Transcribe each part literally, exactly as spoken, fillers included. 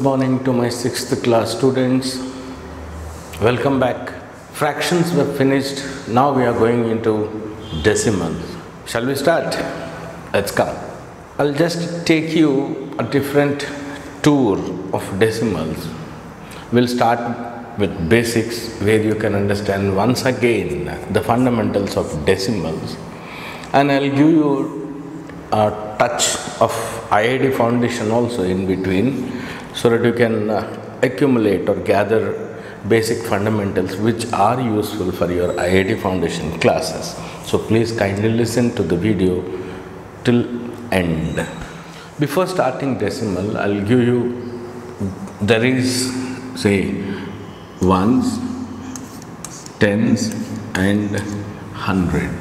morning to my sixth class students. Welcome back. Fractions were finished. Now we are going into decimals. Shall we start? Let's come. I'll just take you a different tour of decimals. We'll start with basics where you can understand once again the fundamentals of decimals, and I'll give you a touch of I I D foundation also in between, so that you can uh, accumulate or gather basic fundamentals which are useful for your I I D foundation classes. So please kindly listen to the video till end. Before starting decimal, I'll give you, there is say ones, tens and hundred.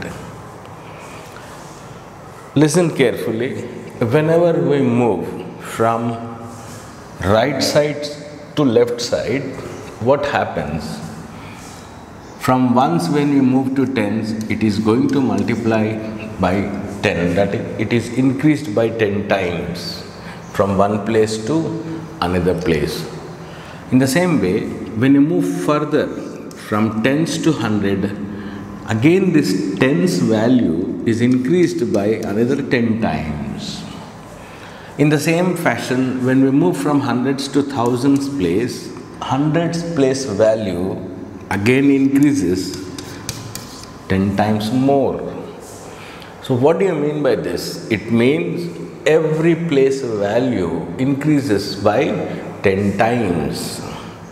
Listen carefully. Whenever we move from right side to left side, what happens? From ones, when we move to tens, it is going to multiply by ten. That is, it is increased by ten times from one place to another place. In the same way, when you move further from tens to hundred, again this tens value is increased by another ten times. In the same fashion, when we move from hundreds to thousands place, hundreds place value again increases ten times more. So what do you mean by this? It means every place value increases by ten times.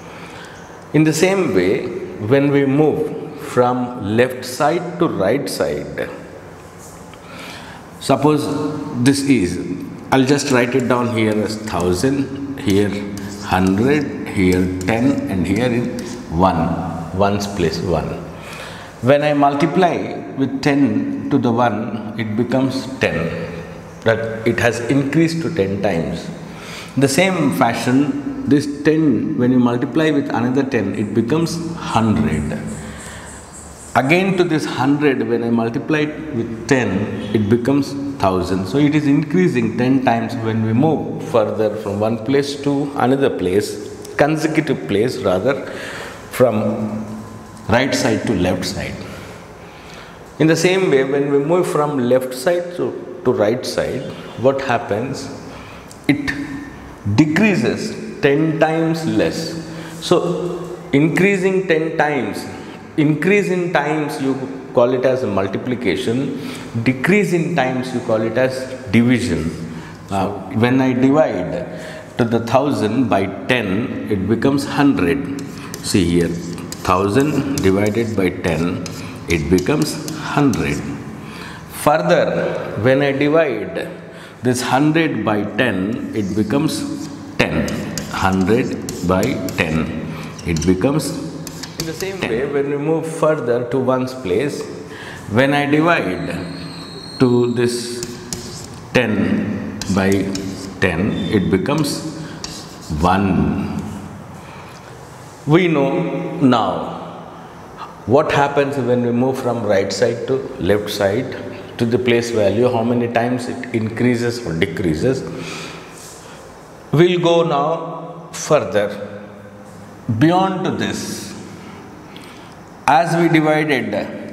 In the same way, when we move from left side to right side, suppose this is, I'll just write it down here as thousand, here hundred, here ten, and here in one, ones place one. When I multiply with ten to the one, it becomes ten. That it has increased to ten times. In the same fashion, this ten, when you multiply with another ten, it becomes one hundred. Again to this one hundred, when I multiply it with ten, it becomes one thousand. So it is increasing ten times when we move further from one place to another place, consecutive place rather, from right side to left side. In the same way, when we move from left side to, to right side, what happens? It decreases ten times less. So increasing ten times, increase in times you call it as multiplication, decrease in times you call it as division. Uh, when I divide to the thousand by ten, it becomes one hundred. See here, thousand divided by ten, it becomes one hundred. Further, when I divide this one hundred by ten, it becomes ten. one hundred by ten, it becomes. In the same way, when we move further to ones place, when I divide to this ten by ten, it becomes one. We know now what happens when we move from right side to left side to the place value, how many times it increases or decreases. We'll go now further beyond to this. As we divided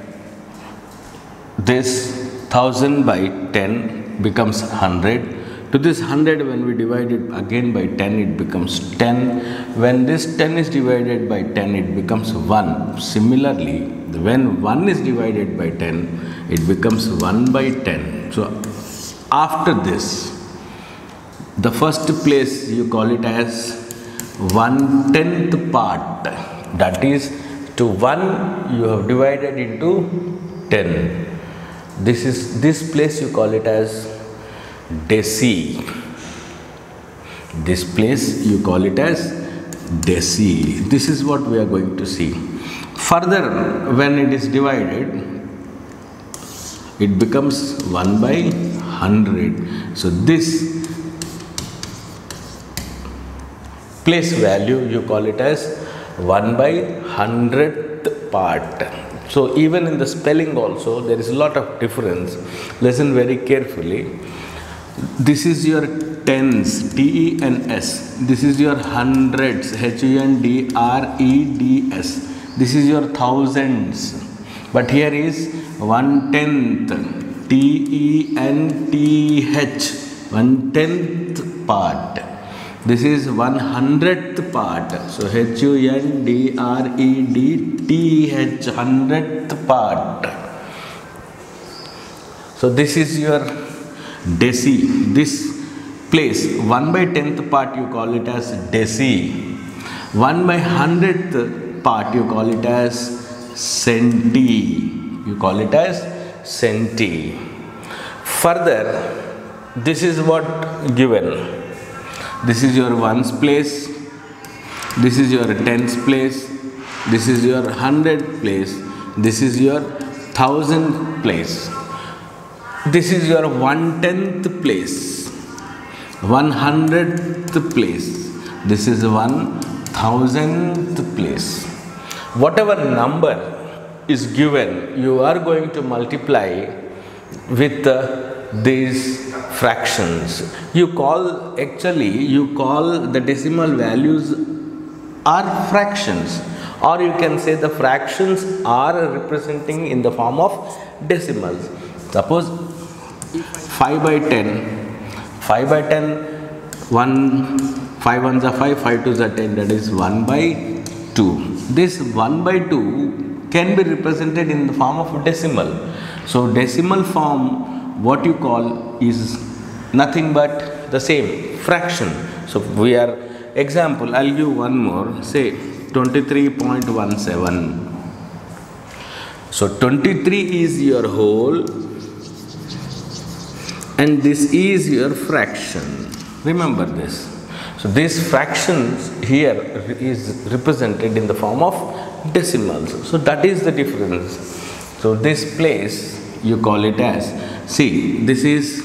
this thousand by ten becomes one hundred. To this one hundred, when we divide it again by ten, it becomes ten. When this ten is divided by ten, it becomes one. Similarly, when one is divided by ten, it becomes one by ten. So after this, the first place you call it as one tenth part. That is, to one you have divided into ten. This is this place you call it as deci. This place you call it as deci. This is what we are going to see. Further, when it is divided, it becomes one by one hundred. So this place value you call it as one by hundredth part. So even in the spelling also there is a lot of difference. Listen very carefully. This is your tens, T E N S. This is your hundreds, H U N D R E D S. This is your thousands. But here is one tenth, T E N T H, one tenth part. This is one hundredth part. So H U N D R E D T H, hundredth part. So this is your deci. This place, one by tenth part, you call it as deci. one by hundredth part, you call it as centi. You call it as centi. Further, this is what given. This is your ones place. This is your tens place. This is your hundred place. This is your thousand place. This is your one tenth place, one hundredth place. This is one thousandth place. Whatever number is given, you are going to multiply with uh, these fractions. You call, actually, you call the decimal values are fractions, or you can say the fractions are representing in the form of decimals. Suppose five by ten, five by ten, one, five ones are five, five twos are ten, that is one by two. This one by two can be represented in the form of decimal. So decimal form, what you call is nothing but the same, fraction. So we are, example, I'll give one more, say twenty-three point one seven. So twenty-three is your whole, and this is your fraction. Remember this. So these fractions here is represented in the form of decimals. So that is the difference. So this place you call it as, see, this is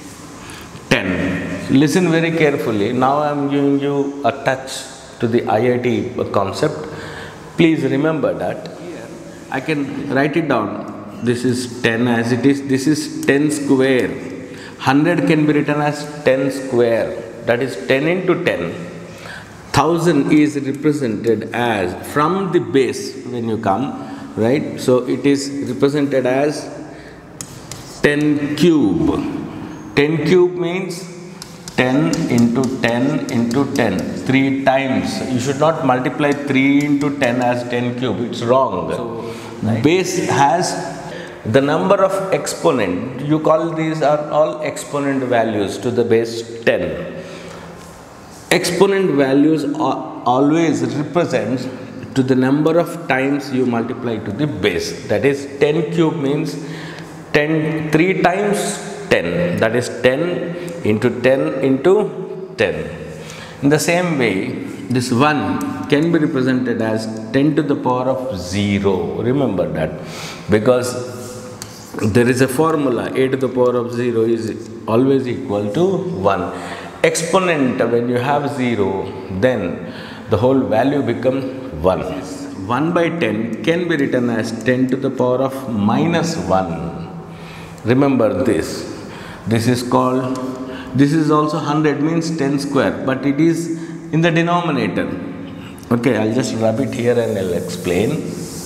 ten. Listen very carefully. Now I am giving you a touch to the I I T concept. Please remember that. Here I can write it down. This is ten as it is. This is ten square. one hundred can be written as ten square. That is ten into ten. one thousand is represented as, from the base when you come, right? So it is represented as ten cube. ten cube means ten into ten into ten, three times. You should not multiply three into ten as ten cube, it's wrong. So, right. Base has the number of exponent, you call these are all exponent values to the base ten. Exponent values always represent to the number of times you multiply to the base. That is ten cube means ten, three times ten. That is ten into ten into ten. In the same way, this one can be represented as ten to the power of zero. Remember that, because there is a formula, a to the power of zero is always equal to one. Exponent, when you have zero, then the whole value becomes one. one by ten can be written as ten to the power of minus one. Remember this. This is called, this is also one hundred means ten square, but it is in the denominator. Okay, I'll just rub it here and I'll explain.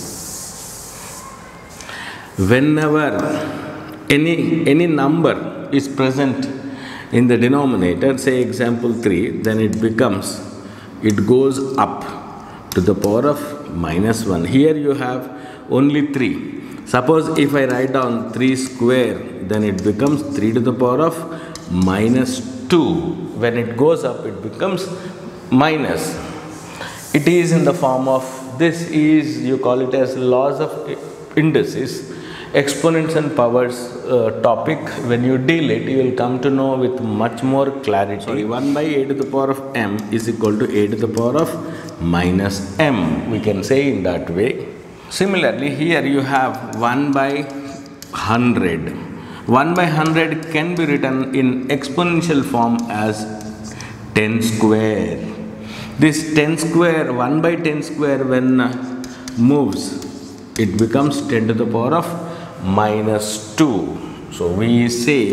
Whenever any, any number is present in the denominator, say example three, then it becomes, it goes up to the power of minus one. Here you have only three. Suppose if I write down three square, then it becomes three to the power of minus two. When it goes up, it becomes minus. It is in the form of, this is, you call it as laws of indices. Exponents and powers uh, topic, when you deal it, you will come to know with much more clarity. Sorry, one by a to the power of m is equal to a to the power of minus m. We can say in that way. Similarly, here you have one by one hundred. one by one hundred can be written in exponential form as ten square. This ten square, one by ten square, when moves, it becomes ten to the power of minus two. So we say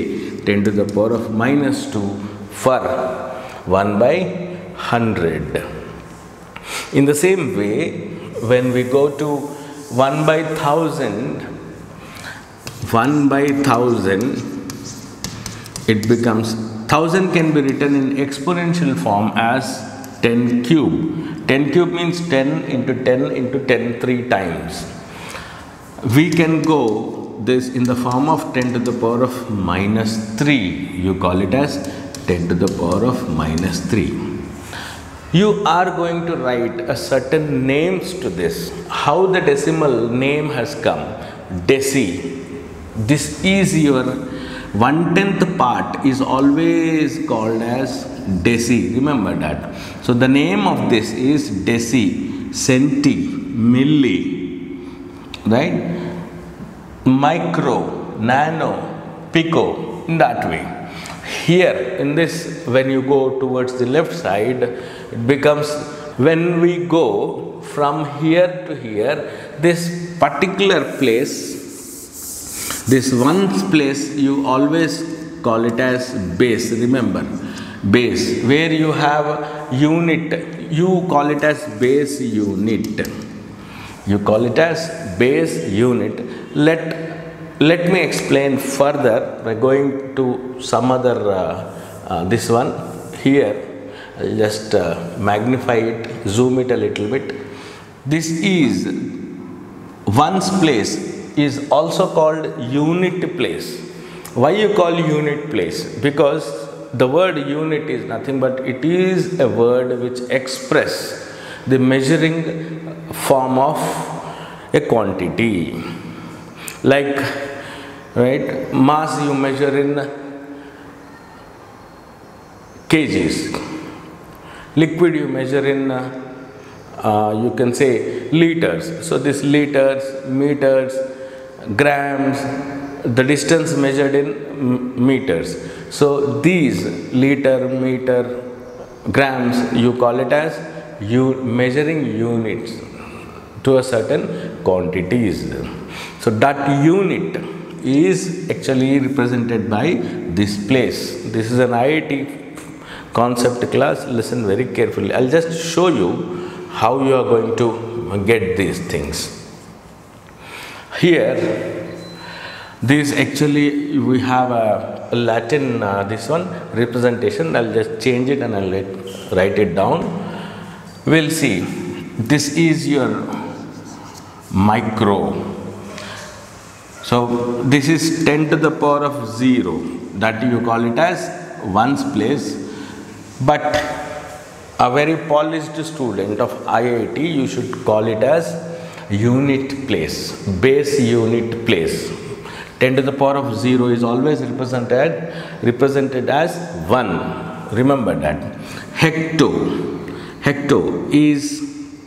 ten to the power of minus two for one by one hundred. In the same way, when we go to one by one thousand, one by one thousand, it becomes, one thousand can be written in exponential form as ten cube. ten cube means ten into ten into ten three times. We can go this in the form of ten to the power of minus three. You call it as ten to the power of minus three. You are going to write a certain names to this. How the decimal name has come? Deci. This is your one-tenth part is always called as deci. Remember that. So the name of this is deci, centi, milli, right? Micro, nano, pico, in that way. Here in this, when you go towards the left side, it becomes, when we go from here to here, this particular place, this one place, you always call it as base. Remember, base, where you have unit, you call it as base unit. You call it as base unit. Let Let me explain further by going to some other, uh, uh, this one here. I'll just uh, magnify it, zoom it a little bit. This is one's place is also called unit place. Why you call unit place? Because the word unit is nothing but it is a word which express the measuring form of a quantity. Like, right, mass you measure in kgs, liquid you measure in, uh, uh, you can say liters. So this liters, meters, grams, the distance measured in meters. So these liter, meter, grams, you call it as you measuring units to a certain quantities. So that unit is actually represented by this place. This is an I I T concept class. Listen very carefully. I'll just show you how you are going to get these things. Here, this actually we have a Latin, uh, this one representation. I'll just change it and I'll let, write it down. We'll see. This is your micro. So this is ten to the power of zero, that you call it as ones place. But a very polished student of I I T, you should call it as unit place, base unit place. ten to the power of zero is always represented represented as one. Remember that. Hecto, hecto is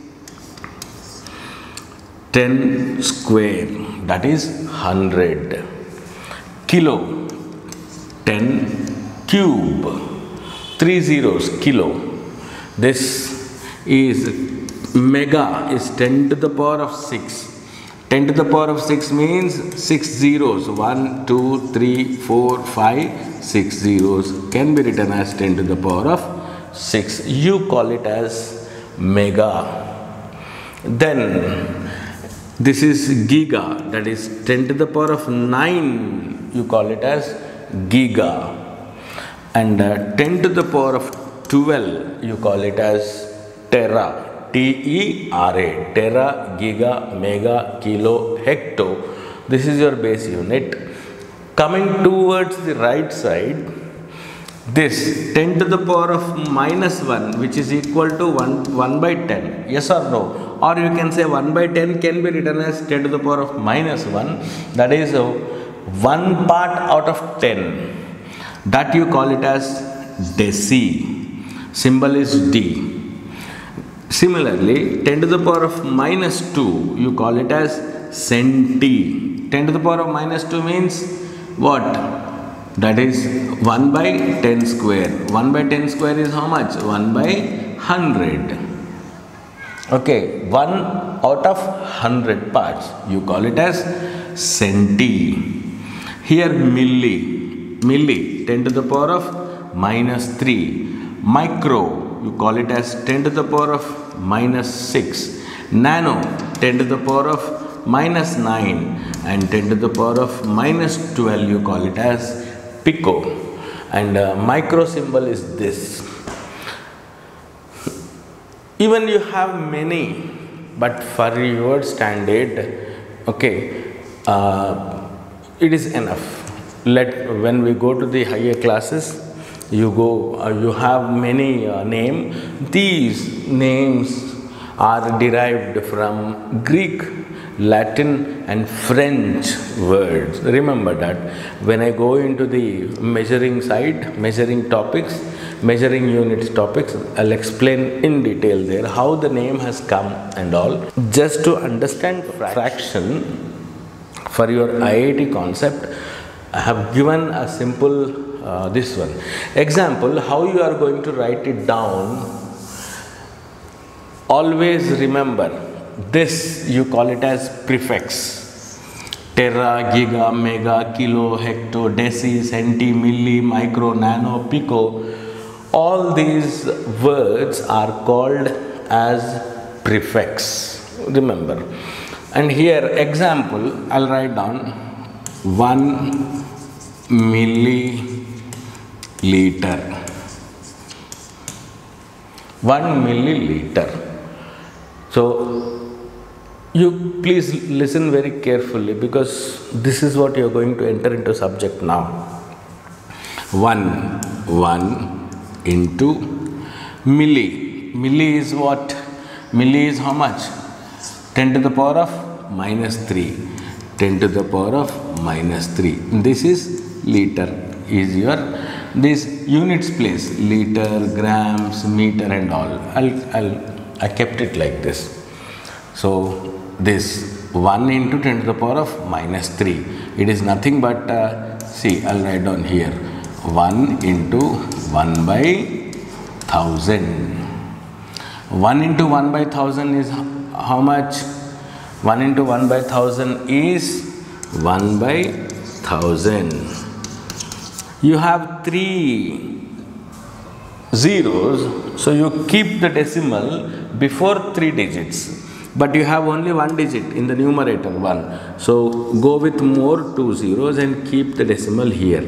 ten square, that is one hundred. Kilo, ten cube, three zeros, kilo. This is mega, is ten to the power of six. ten to the power of six means six zeros. one, two, three, four, five, six zeros can be written as ten to the power of six. You call it as mega. Then this is giga, that is ten to the power of nine, you call it as giga. And uh, ten to the power of twelve, you call it as tera. T E R A, tera, giga, mega, kilo, hecto. This is your base unit. Coming towards the right side, this ten to the power of minus one, which is equal to one, one by ten. Yes or no? Or you can say one by ten can be written as ten to the power of minus one. That is uh, one part out of ten. That you call it as deci. Symbol is D. Similarly, ten to the power of minus two, you call it as centi. ten to the power of minus two means what? That is one by ten square. one by ten square is how much? one by one hundred. Okay, one out of one hundred parts. You call it as centi. Here milli. Milli, ten to the power of minus three. Micro, you call it as ten to the power of minus six. Nano, ten to the power of minus nine. And ten to the power of minus twelve, you call it as pico. And uh, micro symbol is this. Even you have many, but for your standard, okay, uh, it is enough. Let when we go to the higher classes, you go, uh, you have many uh, name. These names are derived from Greek, Latin and French words. Remember that when I go into the measuring side, measuring topics, measuring units topics, I'll explain in detail there how the name has come and all. Just to understand fraction for your I I T concept, I have given a simple uh, this one example how you are going to write it down. Always remember this, you call it as prefix. Tera, giga, mega, kilo, hecto, deci, centi, milli, micro, nano, pico. All these words are called as prefix. Remember. And here example, I'll write down one milliliter. one milliliter. So you please listen very carefully because this is what you are going to enter into subject now. one, one into milli. Milli is what? Milli is how much? ten to the power of minus three. ten to the power of minus three. This is liter. Is your this units place liter, grams, meter and all. I'll, I'll I kept it like this. So this one into ten to the power of minus three. It is nothing but uh, see, I'll write down here one into one by thousand. one into one by thousand is how much? one into one by thousand is one by thousand. You have three zeros, so you keep the decimal before three digits. But you have only one digit in the numerator, one. So go with more two zeros and keep the decimal here.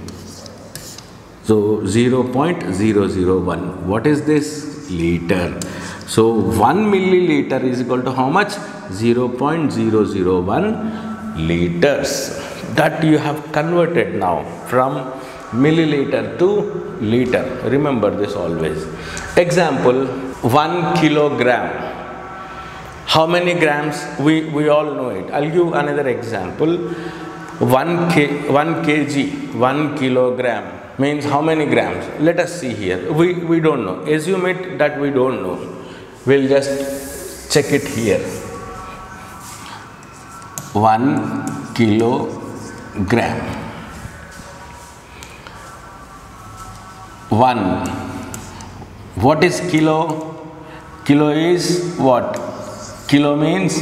So zero point zero zero one. What is this? Liter. So one milliliter is equal to how much? zero point zero zero one liters. That you have converted now from milliliter to liter. Remember this always. Example, one kilogram. How many grams? We, we all know it. I'll give another example. one K, one kg, one kilogram means how many grams? Let us see here. We, we don't know. Assume it that we don't know. We'll just check it here. one kilogram. one. What is kilo? Kilo is what? Kilo means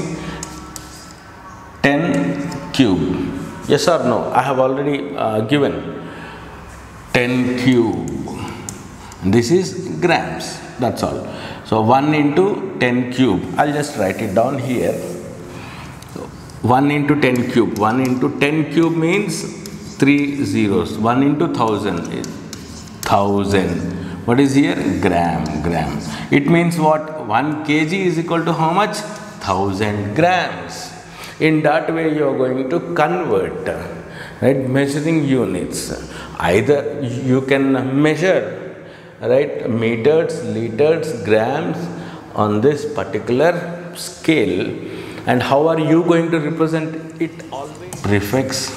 ten cube. Yes or no? I have already uh, given ten cube. This is grams. That's all. So one into ten cube. I'll just write it down here. So one into ten cube. one into ten cube means three zeros. one into thousand is thousand. What is here? Gram, gram. It means what? one kg is equal to how much? Thousand grams. In that way you are going to convert, right? Measuring units. Either you can measure, right? Meters, liters, grams on this particular scale. And how are you going to represent it always? Prefix,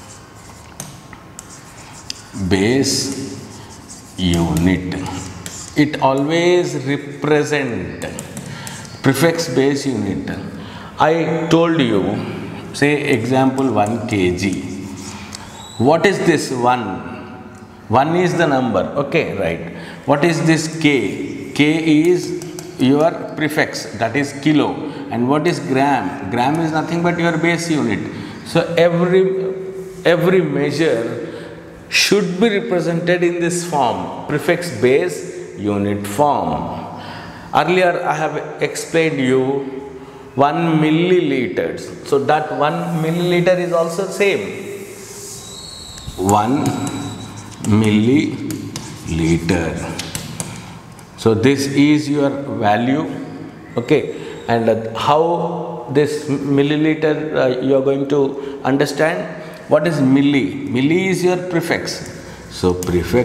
base, unit. It always represent prefix, base, unit. I told you, say example one kg. What is this one? one is the number, okay, right. What is this k? K is your prefix, that is kilo. And what is gram? Gram is nothing but your base unit. So every, every measure should be represented in this form, prefix base unit form. Earlier I have explained you one milliliters. So that one milliliter is also same. one milliliter. So this is your value. Okay. And uh, how this milliliter uh, you are going to understand? What is milli? Milli is your prefix. So prefix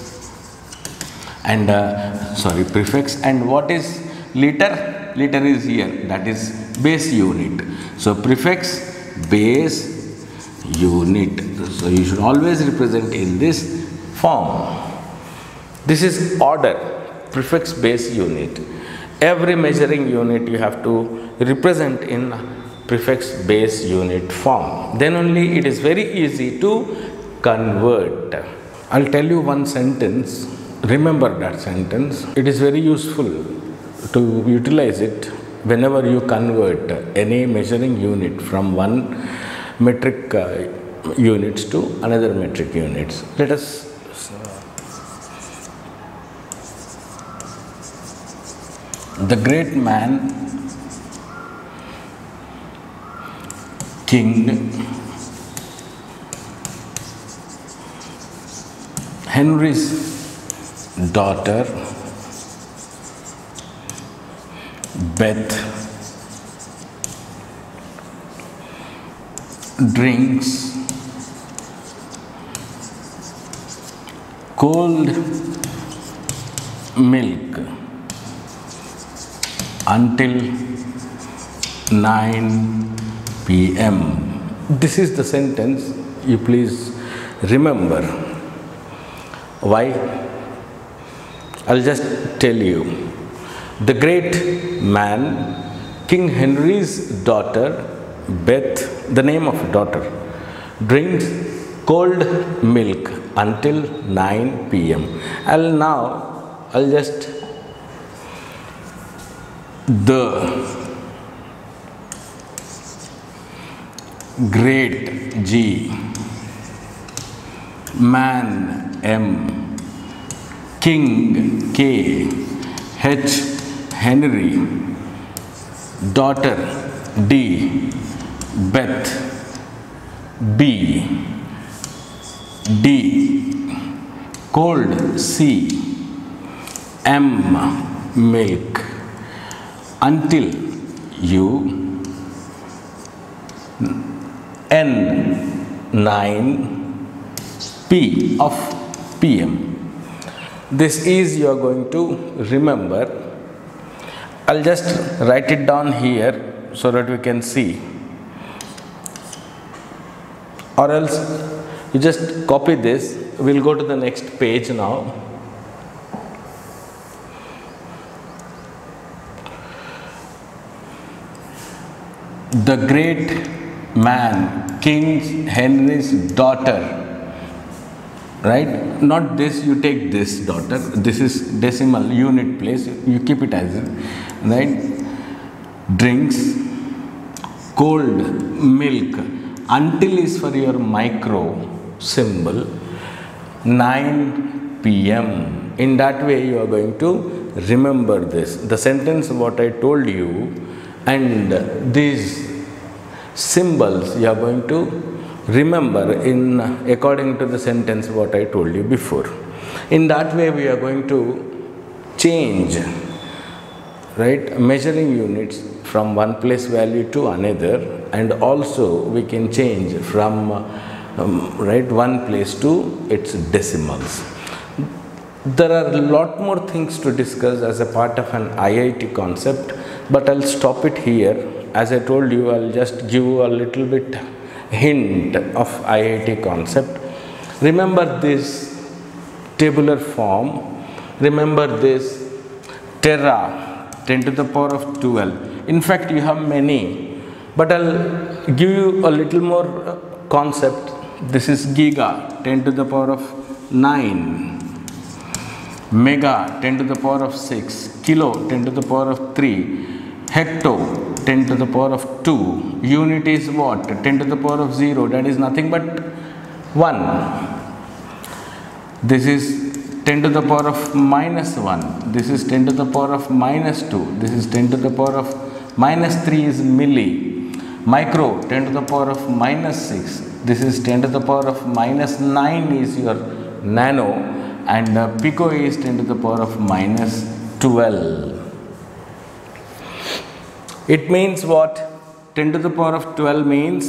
and uh, sorry prefix and what is liter? Liter is here, that is base unit. So prefix base unit. So you should always represent in this form. This is order, prefix base unit. Every measuring unit you have to represent in prefix base unit form. Then only it is very easy to convert. I'll tell you one sentence. Remember that sentence. It is very useful to utilize it whenever you convert any measuring unit from one metric uh, units to another metric units. Let us the great man King Henry's daughter Beth drinks cold milk until nine p m This is the sentence you please remember. Why? I'll just tell you. The great man, King Henry's daughter, Beth, the name of daughter, drinks cold milk until nine p m I'll now, I'll just, the great G, man M, King K, H, Henry, daughter D, Beth, B, D, cold C, M, milk, until U, N, nine, P of P M. This is you are going to remember. I'll just write it down here so that we can see, or else you just copy this. We'll go to the next page now. The great man, King Henry's daughter, right? Not this, you take this daughter, this is decimal unit place, you keep it as it, right? Drinks cold milk until is for your micro symbol, nine p m In that way you are going to remember this. The sentence what I told you and these symbols you are going to remember in according to the sentence what I told you before. In that way we are going to change, right, measuring units from one place value to another, and also we can change from um, right one place to its decimals. There are a lot more things to discuss as a part of an I I T concept, but I'll stop it here. As I told you, I'll just give you a little bit hint of I I T concept. Remember this tabular form. Remember this tera, ten to the power of twelve. In fact, you have many, but I'll give you a little more concept. This is giga, ten to the power of nine. Mega, ten to the power of six. Kilo, ten to the power of three. Hecto, ten to the power of two. Unit is what? ten to the power of zero. That is nothing but one. This is ten to the power of minus one. This is ten to the power of minus two. This is ten to the power of minus three is milli. Micro, ten to the power of minus six. This is ten to the power of minus nine is your nano, and uh, pico is ten to the power of minus twelve. It means what? ten to the power of twelve means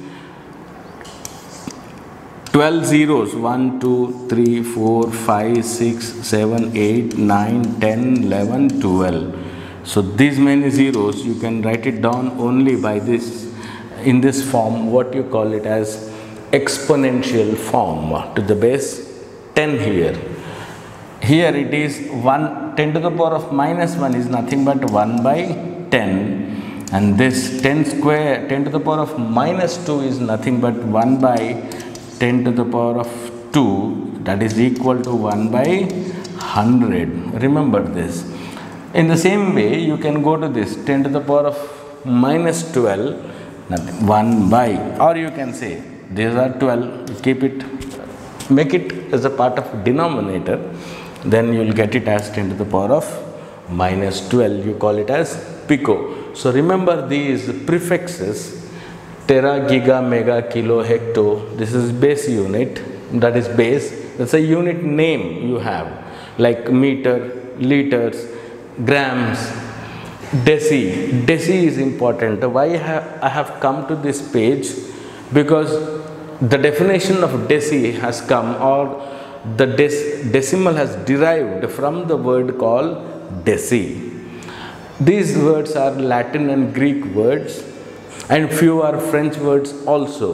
twelve zeros. one, two, three, four, five, six, seven, eight, nine, ten, eleven, twelve. So these many zeros you can write it down only by this, in this form, what you call it as exponential form, to the base ten here. Here it is one, ten to the power of minus one is nothing but one by ten, and this ten square, ten to the power of minus two is nothing but one by ten to the power of two, that is equal to one by one hundred. Remember this. In the same way, you can go to this ten to the power of minus twelve, nothing, one by, or you can say these are twelve, keep it, make it as a part of denominator, then you will get it as ten to the power of minus twelve, you call it as pico. So remember these prefixes, tera, giga, mega, kilo, hecto, this is base unit, that is base, that's a unit name you have, like meter, liters, grams, deci. Deci is important. Why have I have come to this page? Because the definition of deci has come, or the dec decimal has derived from the word called deci. These words are Latin and Greek words, and few are French words also.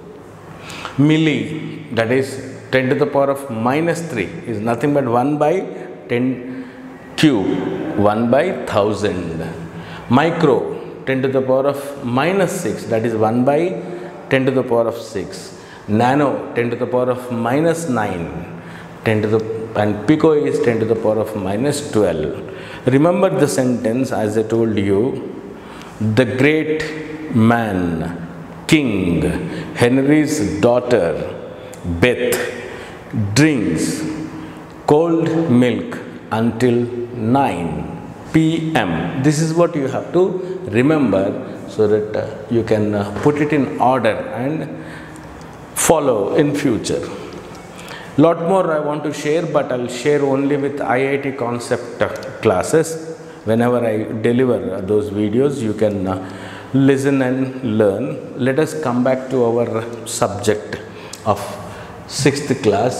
Milli, that is ten to the power of minus three, is nothing but one by ten cube, one by thousand. Micro, ten to the power of minus six, that is one by ten to the power of six. Nano, ten to the power of minus nine, ten to the, and pico is ten to the power of minus twelve. Remember the sentence as I told you, the great man, King Henry's daughter Beth drinks cold milk until nine P M This is what you have to remember, so that uh, you can uh, put it in order and follow in future. Lot more I want to share, but I'll share only with I I T concept uh, classes. Whenever I deliver uh, those videos, you can uh, listen and learn. Let us come back to our subject of sixth class.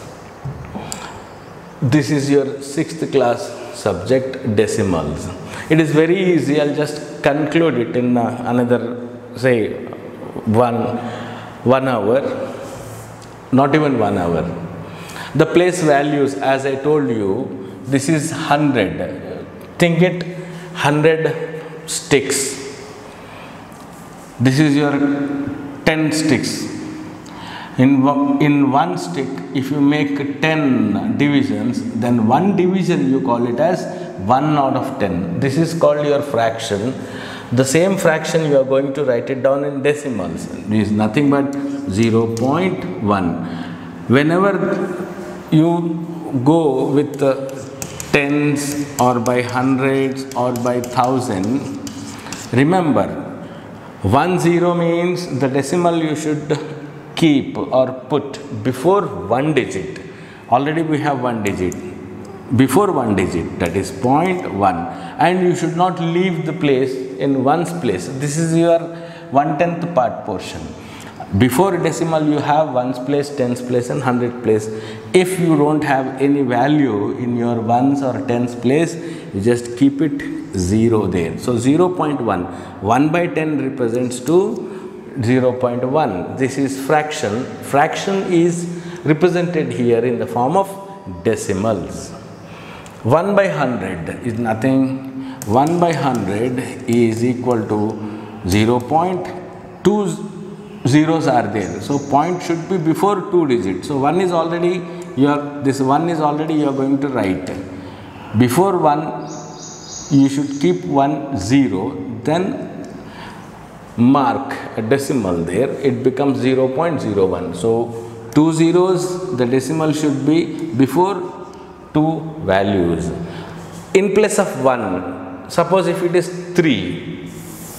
This is your sixth class subject, decimals. It is very easy. I'll just conclude it in uh, another, say, one, one hour, not even one hour. The place values, as I told you, this is one hundred. Think it, one hundred sticks. This is your ten sticks. In, in one stick, if you make ten divisions, then one division you call it as one out of ten. This is called your fraction. The same fraction you are going to write it down in decimals. It is nothing but zero point one. Whenever you go with the tens or by hundreds or by thousand, remember one zero means the decimal you should keep or put before one digit. Already we have one digit. Before one digit, that is zero point one, and you should not leave the place in ones place. This is your one tenth part portion. Before decimal you have ones place, tens place and hundred place. If you don't have any value in your ones or tens place, you just keep it zero there. So zero point one, one by ten represents to zero point one. This is fraction. Fraction is represented here in the form of decimals. one by one hundred is nothing. one by one hundred is equal to zero point two zeros are there. So point should be before two digits. So one is already your, this one is already you are going to write. Before one you should keep one zero, then mark a decimal there, it becomes zero point zero one. So two zeros, the decimal should be before two values. In place of one, suppose if it is three,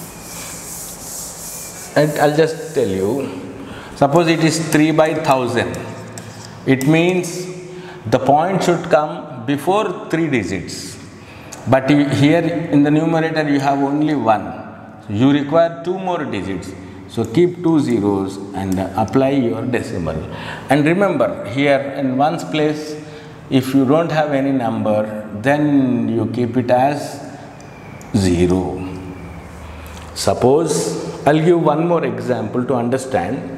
and I'll just tell you, suppose it is three by thousand, it means the point should come before three digits. But you, here in the numerator you have only one. You require two more digits. So keep two zeros and apply your decimal. And remember, here in ones place, if you don't have any number, then you keep it as zero. Suppose, I'll give one more example to understand.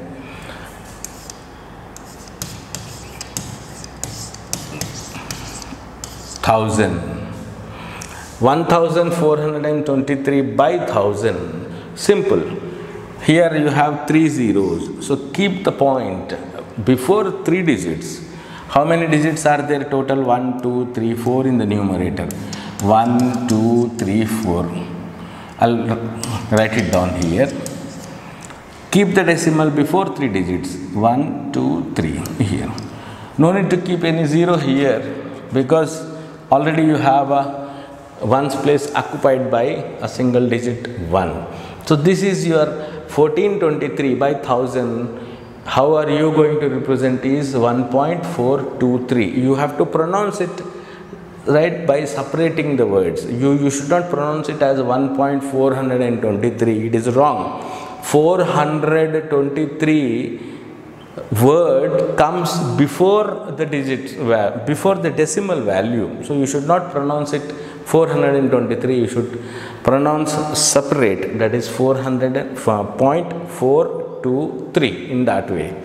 Thousand. one thousand four hundred twenty-three by thousand. Simple. Here you have three zeros. So keep the point before three digits. How many digits are there total? one, two, three, four in the numerator. one, two, three, four. I'll write it down here. Keep the decimal before three digits. one, two, three here. No need to keep any zero here because already you have a ones place occupied by a single digit one. So this is your fourteen twenty-three by one thousand. How are you going to represent is one point four two three. You have to pronounce it right by separating the words. You, you should not pronounce it as one point four two three. It is wrong. four hundred twenty-three word comes before the digit, before the decimal value. So you should not pronounce it four hundred twenty-three. You should pronounce separate, that is four hundred point four two three in that way.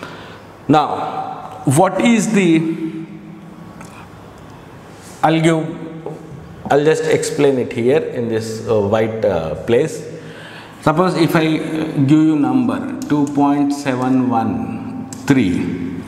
Now, what is the, I'll give, I'll just explain it here in this uh, white uh, place. Suppose if I give you number two point seven one three,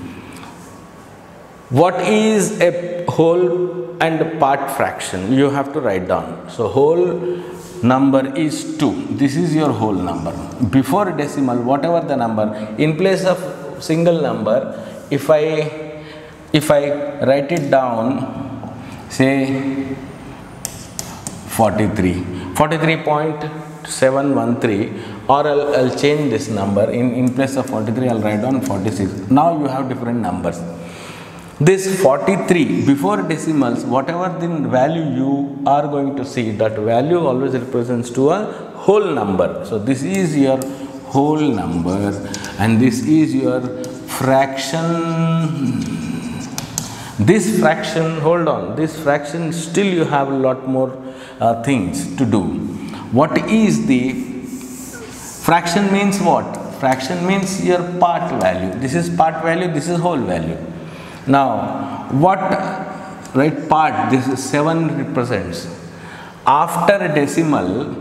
what is a whole and part fraction? You have to write down. So whole number is two. This is your whole number. Before decimal, whatever the number, in place of single number, if I if I write it down, say forty-three, forty-three point seven one three, or I'll, I'll change this number. In, in place of forty-three, I'll write down forty-six. Now you have different numbers. This forty-three, before decimals, whatever the value you are going to see, that value always represents to a whole number. So this is your whole number and this is your fraction. This fraction, hold on, this fraction still you have a lot more uh, things to do. What is the fraction means what? Fraction means your part value. This is part value, this is whole value. Now, what, right, part, this is seven represents. After a decimal,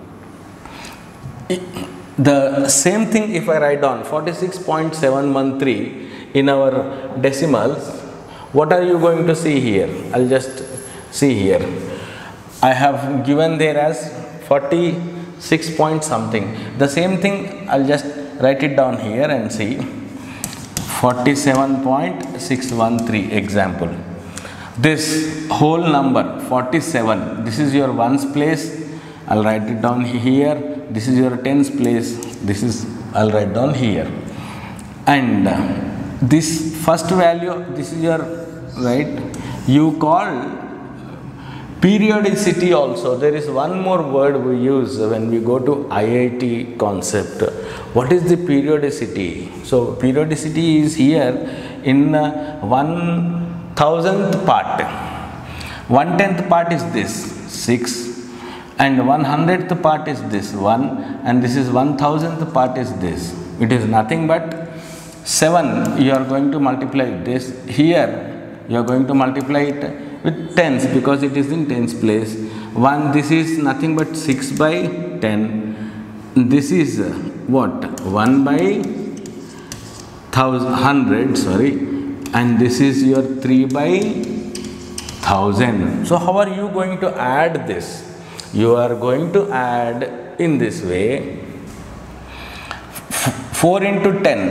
the same thing if I write down forty-six point seven one three in our decimals, what are you going to see here? I'll just see here. I have given there as forty-six point something. The same thing, I'll just write it down here and see. forty-seven point six one three example. This whole number forty-seven, this is your ones place, I'll write it down here. This is your tens place, this is, I'll write down here. And uh, this first value, this is your, right, you call periodicity also. There is one more word we use when we go to I I T concept. What is the periodicity? So periodicity is here in uh, one thousandth part. One tenth part is this, six, and one hundredth part is this, one, and this is one thousandth part is this. It is nothing but seven. You are going to multiply this. Here you are going to multiply it with tens because it is in tens place. One, this is nothing but six by ten. This is uh, what? one by thousand, hundred, sorry, and this is your three by thousand. So how are you going to add this? You are going to add in this way. four into ten.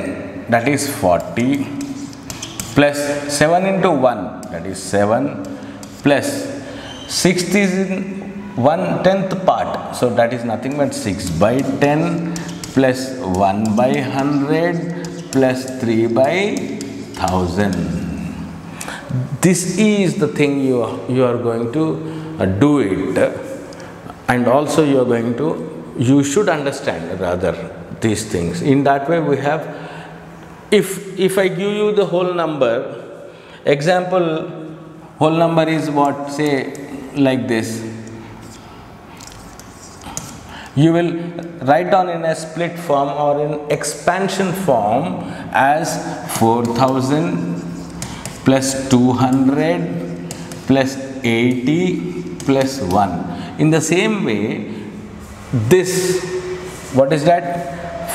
that is forty, plus seven into one, that is seven, plus sixth is in one tenth part, so that is nothing but six by ten, plus one by one hundred, plus three by one thousand. This is the thing you are, you are going to uh, do it, and also you are going to, you should understand rather these things. In that way we have, if, if I give you the whole number, example, whole number is what, say like this, you will write down in a split form or in expansion form as four thousand plus two hundred plus eighty plus one. In the same way, this, what is that?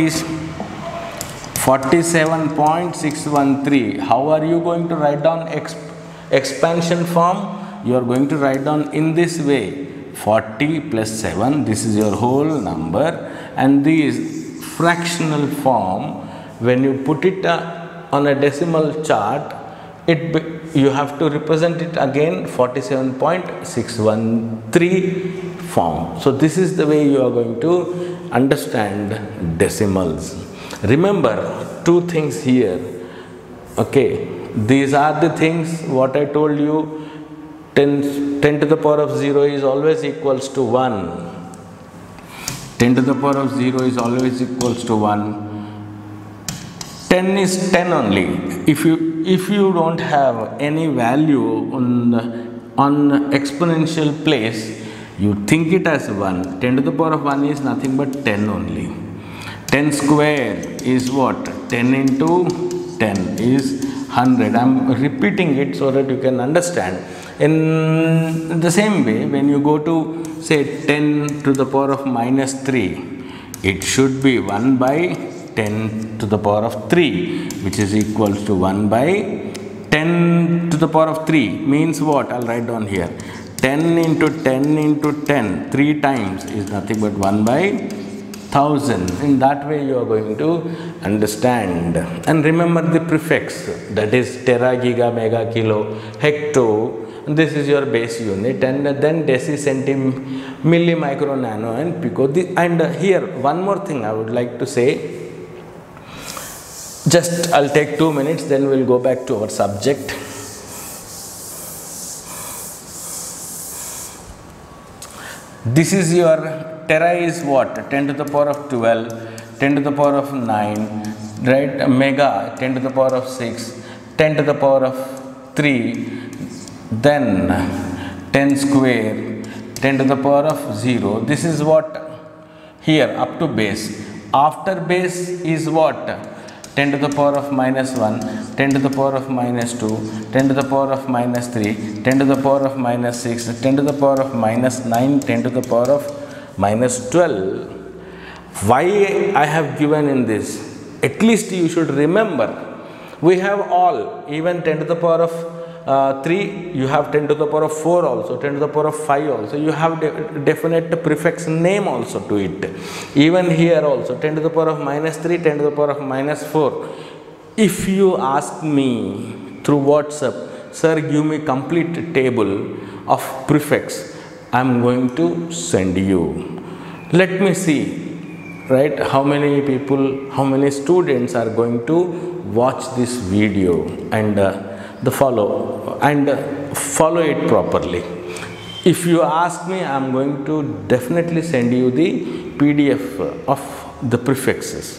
forty-seven point six one three. How are you going to write down exp expansion form? You are going to write down in this way, forty plus seven, this is your whole number, and this fractional form, when you put it uh, on a decimal chart, it be, you have to represent it again forty-seven point six one three form. So this is the way you are going to understand decimals. Remember two things here. Okay, these are the things what I told you. ten, ten to the power of zero is always equals to one. ten to the power of zero is always equals to one. ten is ten only. If you if you don't have any value on the, on exponential place, you think it as one. ten to the power of one is nothing but ten only. ten square is what? ten into ten is one hundred. I am repeating it so that you can understand. In the same way, when you go to say ten to the power of minus three, it should be one by ten to the power of three, which is equals to one by ten to the power of three. Means what? I'll write down here. ten into ten into ten, three times is nothing but one by thousand. In that way you are going to understand. And remember the prefix, that is tera, giga, mega, kilo, hecto. This is your base unit, and then deci, centim, milli, micro, nano, and pico. And here one more thing I would like to say. Just I'll take two minutes, then we'll go back to our subject. This is your tera is what? ten to the power of twelve, ten to the power of nine, right? Mega, ten to the power of six, ten to the power of three, then ten square, ten to the power of zero. This is what? Here up to base. After base is what? ten to the power of minus one, ten to the power of minus two, ten to the power of minus three, ten to the power of minus six, ten to the power of minus nine, ten to the power of minus twelve. Why I have given in this? At least you should remember. We have all, even ten to the power of uh, three, you have ten to the power of four also, ten to the power of five also. You have de definite prefix name also to it. Even here also, ten to the power of minus three, ten to the power of minus four. If you ask me through WhatsApp, sir, give me complete table of prefix, I am going to send you. Let me see, right, how many people, how many students are going to watch this video and uh, the follow and uh, follow it properly. If you ask me, I am going to definitely send you the P D F of the prefixes.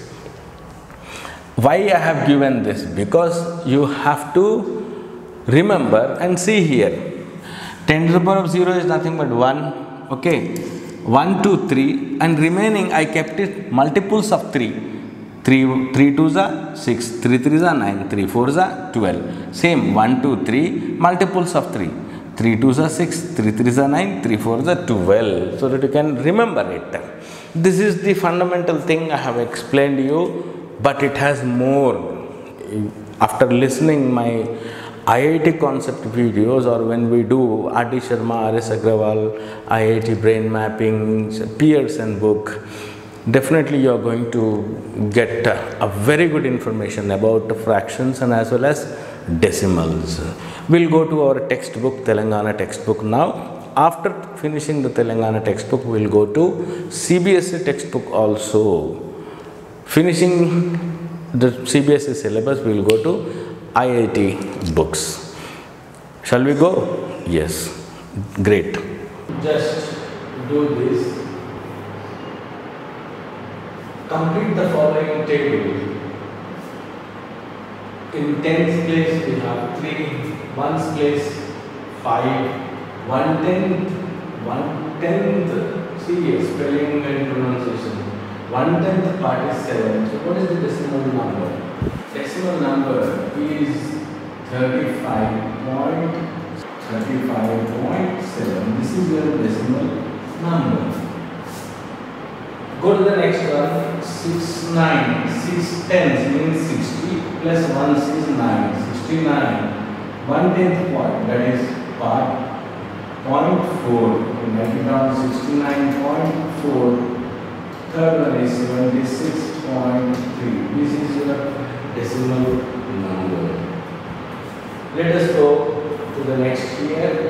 Why I have given this? Because you have to remember and see here. ten to the power of zero is nothing but one. Okay, one, two, three, and remaining I kept it multiples of three. three, three twos are six, three threes are nine, three fours are twelve. Same, one, two, three, multiples of three. three twos are six, three threes are nine, three fours are twelve. So that you can remember it. This is the fundamental thing I have explained to you, but it has more. After listening my I I T concept videos, or when we do R D Sharma, R S Agrawal, I I T brain mapping, Pearson book, definitely you are going to get uh, a very good information about the fractions and as well as decimals. We'll go to our textbook, Telangana textbook now. After finishing the Telangana textbook, we'll go to C B S E textbook also. Finishing the C B S E syllabus, we'll go to I I T books. Shall we go? Yes. Great. Just do this. Complete the following table. In tens place we have three, ones place five, one tenth, one tenth, see spelling and pronunciation. One tenth part is seven. So what is the decimal number? Decimal number is thirty-five point thirty-five point seven. This is your decimal number. Go to the next one. six, nine. six tenths means sixty plus one is nine. sixty-nine. one tenth part, that is part zero point four. We write it down sixty-nine point four. Third one is seventy-six point three. This is your decimal number. Let us go to the next here.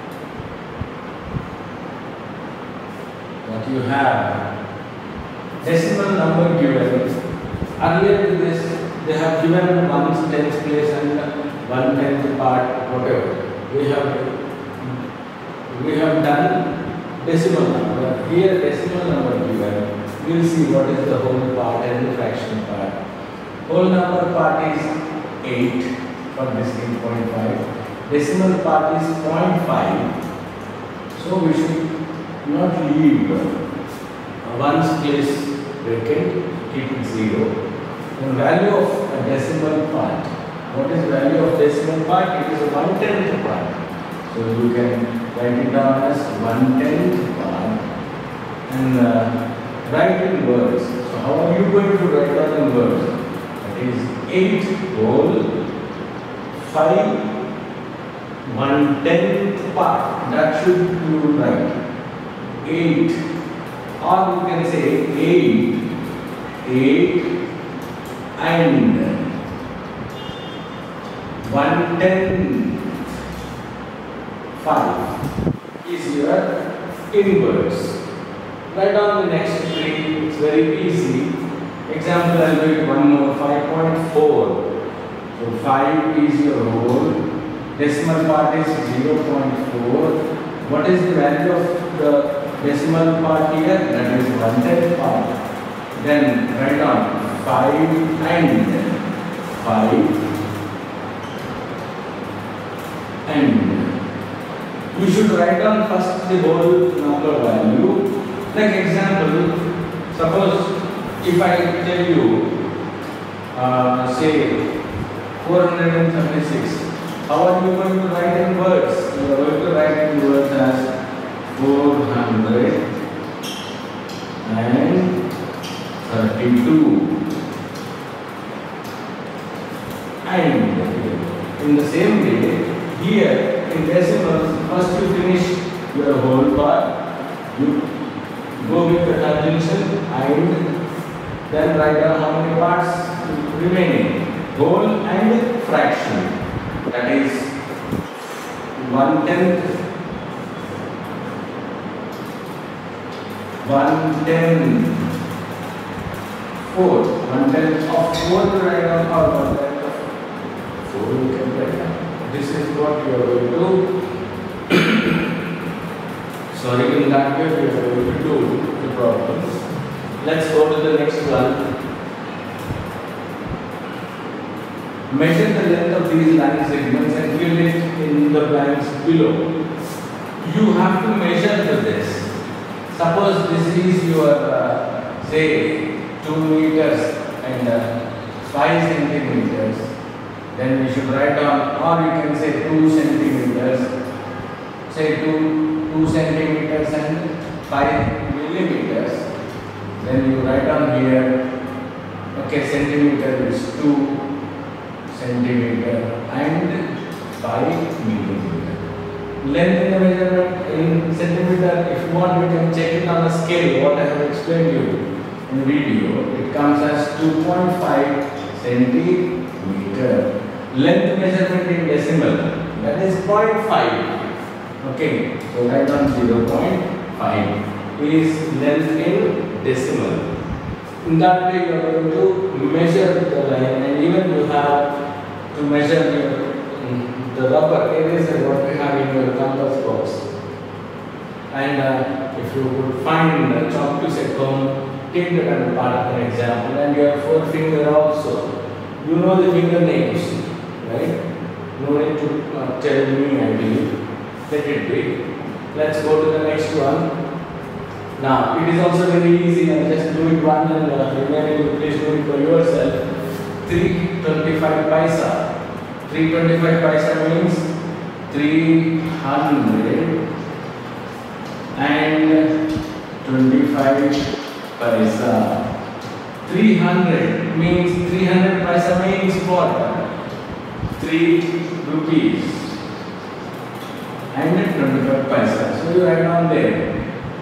What you have? Decimal number given. Earlier to this, they have given ones, tens place and one tenth part, whatever. We have we have done decimal number. Here decimal number given. We will see what is the whole part and the fraction part. Whole number part is eight for this eight point five. Decimal part is zero point five. So we should not leave ones place vacant, keep it zero. The value of a decimal part. What is value of decimal part? It is a one tenth part. So you can write it down as one tenth part and uh, write in words. So how are you going to write down in words? That is eight whole five one tenth part. That should you write. eight, or you can say eight, eight and one tenth five is your inverse. Write down the next three, it's very easy. Example, I'll do it one more, five point four. So five is your whole, decimal part is zero point four. What is the value of the decimal part here? That is one tenth part. Then write down five and five and you should write down first the whole number value. Like example, suppose if I tell you uh, say four hundred thirty-six, how are you going to write in words? You are going to write in words as four hundred thirty-two. And in the same way, here in decimals, first you finish your whole part, you go with the conjunction and then write down how many parts remaining, whole and fraction. That is one tenth, one tenth, fourth, one tenth of fourth write down or one tenth of four you can write down. This is what you are going to do. Sorry, in that way we are going to do the problems. Let's go to the next one. Measure the length of these line segments and fill it in the blanks below. You have to measure to this. Suppose this is your, uh, say, two meters and uh, five centimeters. Then we should write down, or you can say two centimeters. Say two, two centimeters and five millimeters. Then you write down here, okay, centimeter is two centimeter and five millimeter. Length in the measurement in centimeter, if you want, you can check it on a scale, what I have explained to you. in video, it comes as two point five centimeter. Length measurement in decimal, that is zero point five. Okay, so write down zero point five is length in decimal. In that way, you are going to measure the line, and even you have to measure your, the rubber eraser what we have in your compass box. And uh, if you would find a chalk piece at home, take that as part of an example, and your forefinger also. You know the finger names, right? No need to uh, tell me, I believe. Let it be. Let's go to the next one. Now, it is also very easy, and just do it one and uh, remaining you please do it for yourself. three twenty-five paisa. three twenty-five paisa means three hundred and twenty-five paisa. three hundred means three hundred paisa means what? three rupees and twenty-five paisa. So you write down there.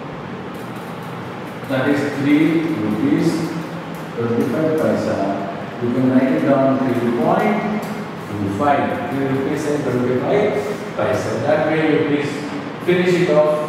That is three rupees twenty-five paisa. You can write it down three point two five. three rupees and twenty-five paisa. That way you please finish it off.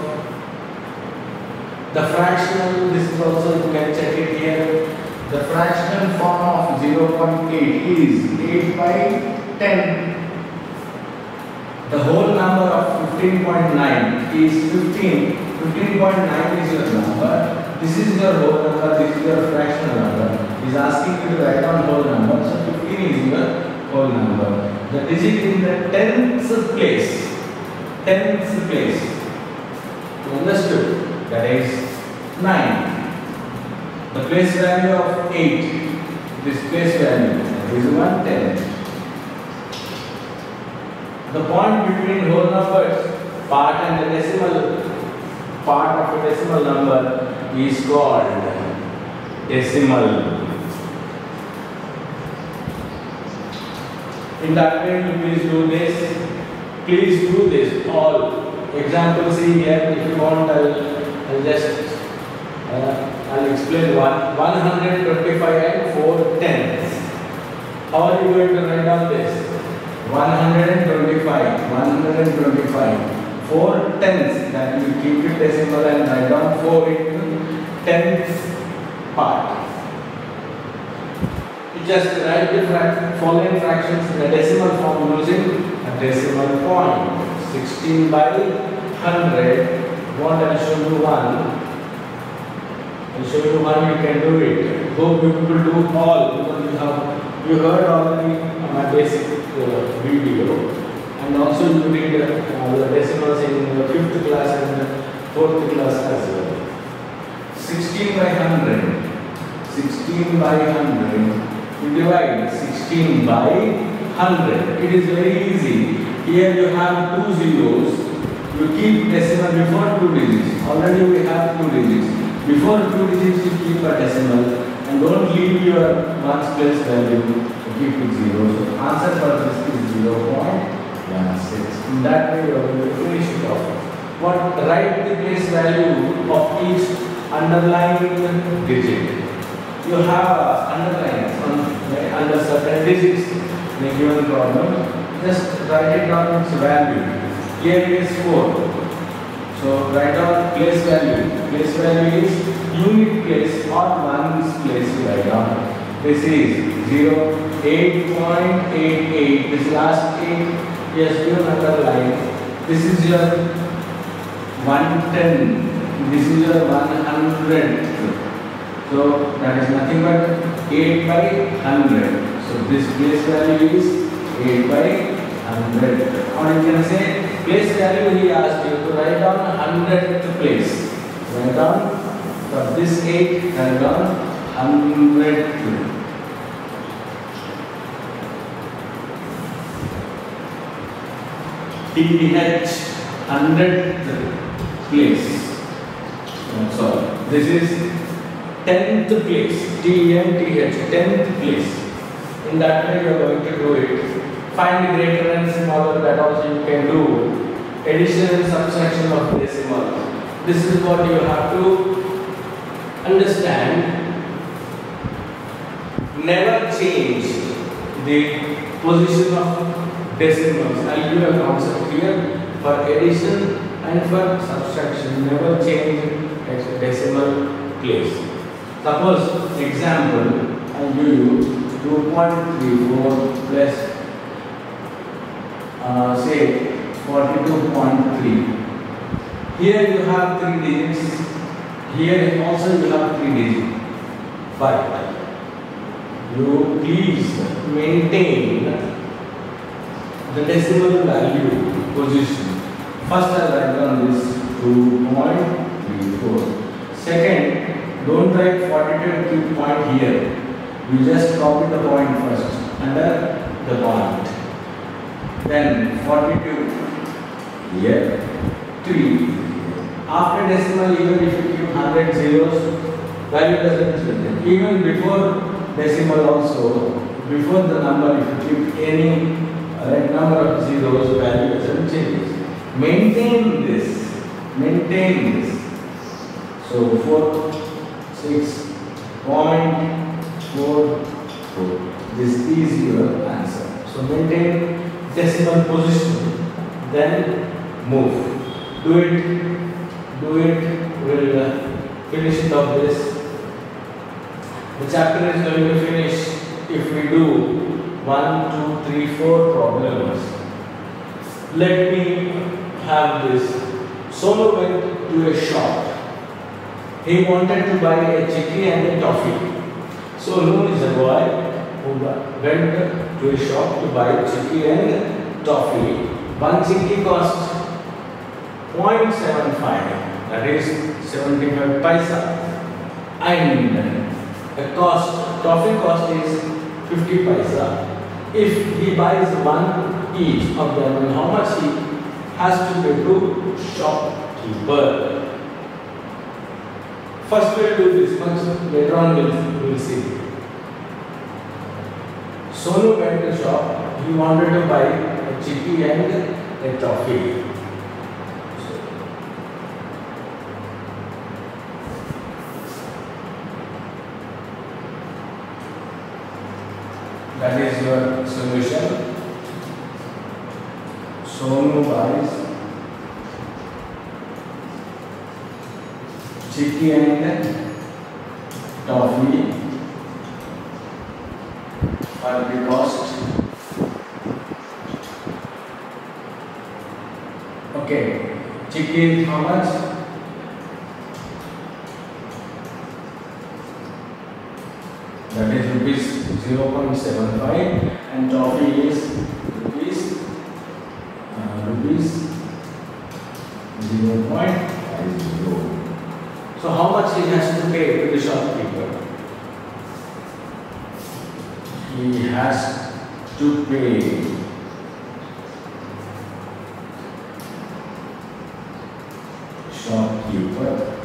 The fractional, this is also, you can check it here. The fractional form of zero point eight is eight by ten. The whole number of fifteen point nine is fifteen. fifteen point nine is your number. This is your whole number, this is your fractional number. He is asking you to write down whole number. So fifteen is your whole number. The digit in the tenth place. tenth place. You understood? That is nine. The place value of eight. This place value is one tenth. The point between whole numbers, part and the decimal part of a decimal number is called decimal. In that way, you please do this. Please do this. All examples see here. If you want, I'll, I'll just uh, I'll explain one. one hundred twenty-five and four tenths. How are you going to write down this? one hundred twenty-five. one hundred twenty-five. four tenths, that you keep it decimal and write down four into tenth part. You just write the frac following fractions in a decimal form using a decimal point. sixteen by one hundred. What I'll show you one. I'll show you one, you can do it. Hope you will do all, because you have you heard already my basic uh, video. And also you read uh, the decimals in the fifth class and the fourth class as well. sixteen by one hundred. sixteen by one hundred. You divide sixteen by one hundred. It is very easy. Here you have two zeros. You keep decimal before two digits. Already we have two digits. Before two digits you keep a decimal. And don't leave your ones place value. You keep it zero. So answer for this is zero point one six. In that way you are going to finish it off. What write the place value of each underlying digit. You have uh, underlines on, uh, under certain digits in a given problem. Just write it down its value. Here it is four. So write down place value. Place value is unit place or ones place you write down. This is zero, eight point eight eight. This last eight. Yes, given underline. This is your one ten. This is your one hundred. So that is nothing but eight by one hundred. So this place value is eight by one hundred. Or you can say place value he asked you to write down one hundredth place. Write down for this eight, write down one hundred. T H hundredth place. That's all. This is tenth place. T N T H, tenth place. In that way you are going to do it. Find greater and smaller, that also you can do. Addition and subtraction of decimal. This is what you have to understand. never change the position of decimals. I'll give a concept here. For addition and for subtraction, never change decimal place. Suppose example, I'll give you two point three four plus uh, say forty-two point three. Here you have three digits. Here also you have three digits. But you please maintain the decimal value position. First I write down this two point three four. Second, don't write forty-two point here. You just copy the point first under the point. Then forty-two here, three. After decimal, even if you give one hundred zeros, value doesn't change. Even before decimal also, before the number, if you give any right number of zeros, value doesn't change. Maintain this. Maintain this. So four, six point four four. This is your answer. So maintain decimal position. Then move. Do it. Do it. We'll uh, finish it off this. The chapter is going to finish if we do one, two, three, four problems. Let me have this. Sonu went to a shop. He wanted to buy a chicky and a toffee. Sonu is a boy who went to a shop to buy chicky and toffee. One chicky cost zero point seven five, that is seventy-five paisa, and the cost, toffee cost is fifty paisa. If he buys one each of them, how much he has to pay to shopkeeper? First we will do this much, later on we will we'll see. Sonu went to shop, he wanted to buy a chicky and a toffee. That is your solution. Sonu buys chicky and toffee for the cost. Okay, chicky is how much? That is rupees zero point seven five, and toffee is rupees uh, rupees zero point five zero. So how much he has to pay to the shopkeeper? He has to pay shopkeeper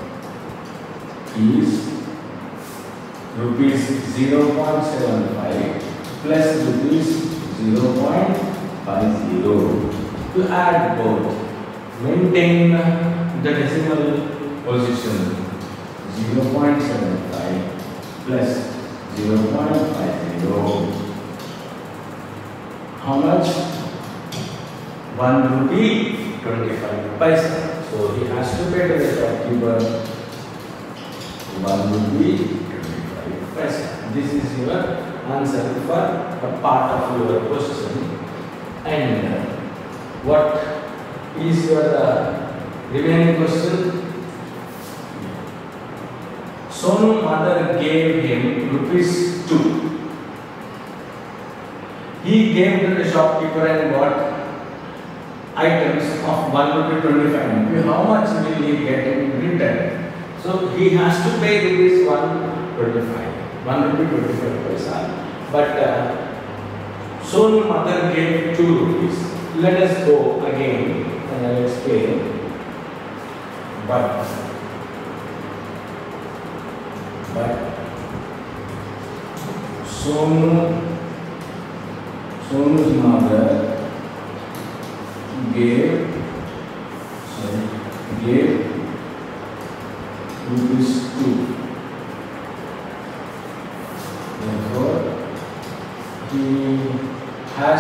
is rupees zero point seven five plus rupees zero point five zero. To add both, maintain the decimal position. zero point seven five plus zero point five zero. How much? one rupee twenty-five paisa. So he has to pay to the shopkeeper one rupee. This is your answer for a part of your question. And uh, what is your uh, remaining question? Sonu's mother gave him rupees two. He gave to the shopkeeper and bought items of one rupee twenty-five. How much will he get in return? So he has to pay rupees one twenty-five. one rupee twenty-five paisa. But uh, Sonu's mother gave two rupees. Let us go again and I will explain. But, but Sonu, Sonu's mother gave, sorry, gave rupees two. Therefore,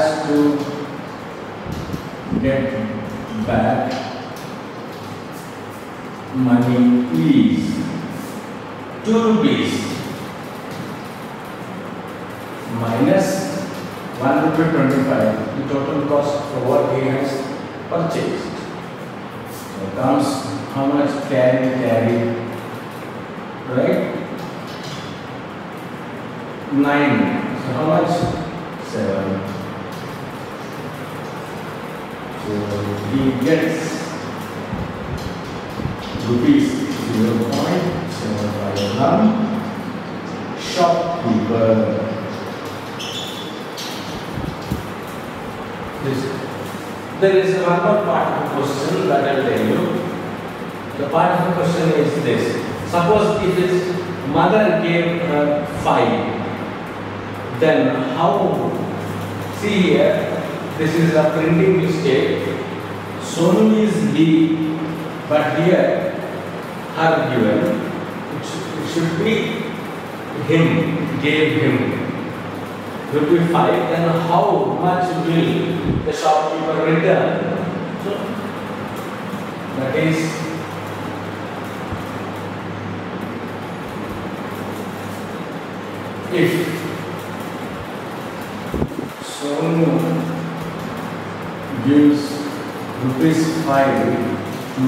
has to get back money is two rupees minus one rupee twenty-five, the total cost for what he has purchased. So comes how much carry carry, right? nine. So how much? seven. So he gets rupees zero point seven five from shopkeeper. This. There is one more part of the question that I will tell you. The part of the question is this. Suppose if his mother gave her five, then how? See here, this is a printing mistake. Sonu is B, but here her given. It should, it should be him, gave him. Will be five, then how much will the shopkeeper return? So that is if Sonu gives rupees five to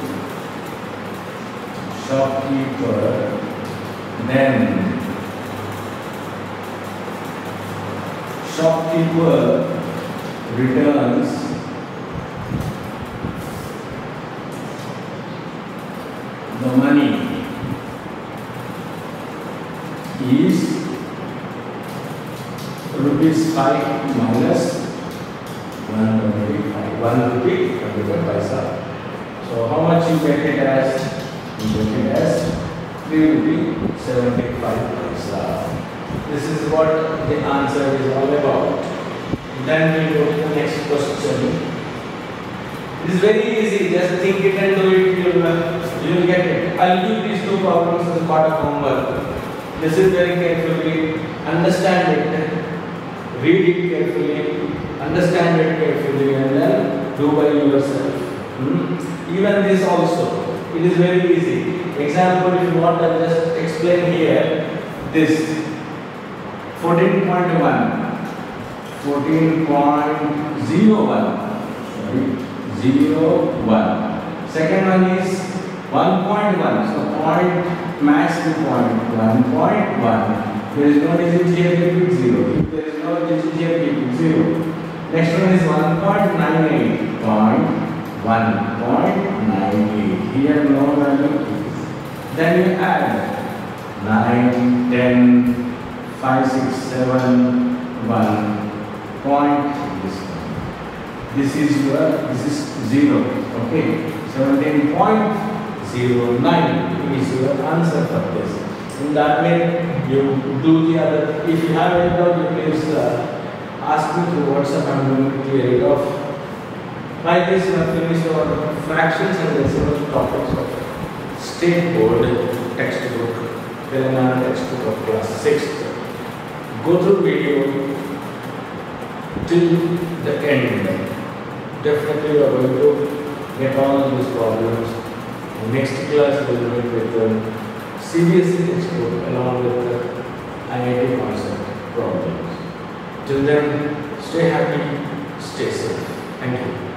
shopkeeper, then shopkeeper returns the money is rupees five minus one twenty-five, one rupee twenty-five paisa. So how much you get it as? You get it as three rupee seventy-five paisa. This is what the answer is all about. Then we go to the next question. It is very easy. Just think it and do it. You will, you will get it. I will give these two problems as part of homework. Listen very carefully. Understand it. Read it carefully. Understand it carefully, and then do by yourself. Hmm? Even this also. It is very easy. Example, if you want, I will just explain here. This. fourteen point one, fourteen point zero one, sorry, zero one. Second one is one point one, so point match the point, one point one. There is no digit here, keep it zero. If there is no digit here, keep it zero. Next one is one point nine eight, point one, point nine eight. Here no value. Then you add nine, ten, five, six, seven, one, point, this one. This is your, this is zero, okay. seventeen point zero nine is your answer for this. In that way, you do the other. If you have any doubt, you please uh, ask me through WhatsApp. I am going to clear it off. Like this, we have finished our fractions and decimal topics of State Board textbook, Telangana textbook of class sixth. Go through video till the end. Definitely you are going to get all these problems. Next class we will meet with the C B S E textbook along with the I I T concept problems. Till then, stay happy, stay safe. Thank you.